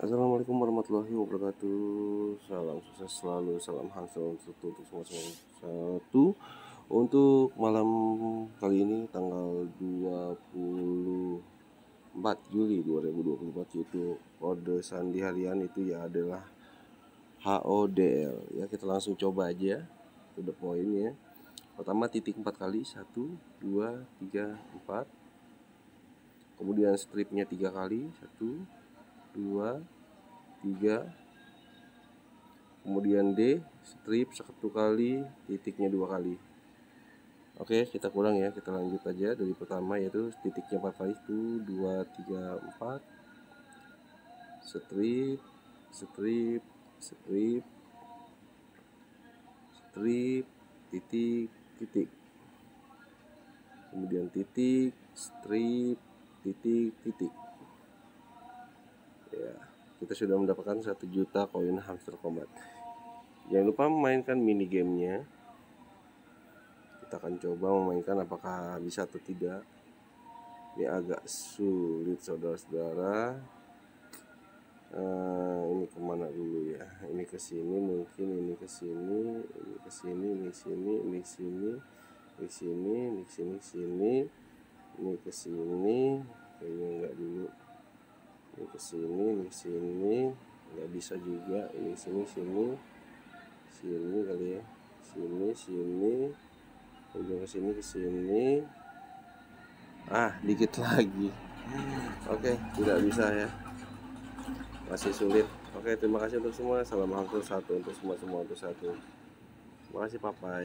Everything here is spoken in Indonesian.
Assalamualaikum warahmatullahi wabarakatuh. Salam sukses selalu, salam Hansel untuk semua satu. Untuk malam kali ini tanggal 24 Juli 2024, yaitu kode sandi harian itu ya adalah HODL. Ya, kita langsung coba aja to the point ya. Pertama titik 4 kali, 1, 2, 3, 4. Kemudian stripnya 3 kali, 1, 2, 3. Kemudian D strip 1 kali, titiknya 2 kali. Oke, kita kurang ya, kita lanjut aja dari pertama, yaitu titiknya 4 kali, 1, 2, 3, 4. Strip, strip, strip, strip, titik, titik. Kemudian titik, strip, titik, titik. Ya, kita sudah mendapatkan 1 juta koin hamster combat. Jangan lupa memainkan mini gamenya. Kita akan coba memainkan apakah bisa atau tidak. Ini agak sulit saudara-saudara. Ini kemana dulu ya? Ini ke sini mungkin, ini ke sini, ini ke sini, ini sini, ini sini, ini sini, ini sini, sini, ini ke sini. Kayaknya enggak dulu. Ini ke sini, ini sini, nggak bisa juga. Ini sini, sini, sini kali ya. Sini, sini. Ujung ke sini, ke sini. Dikit lagi. Oke, tidak bisa ya. Masih sulit. Oke, terima kasih untuk semua. Salam Hangsul satu untuk semua untuk satu. Terima kasih, Papai.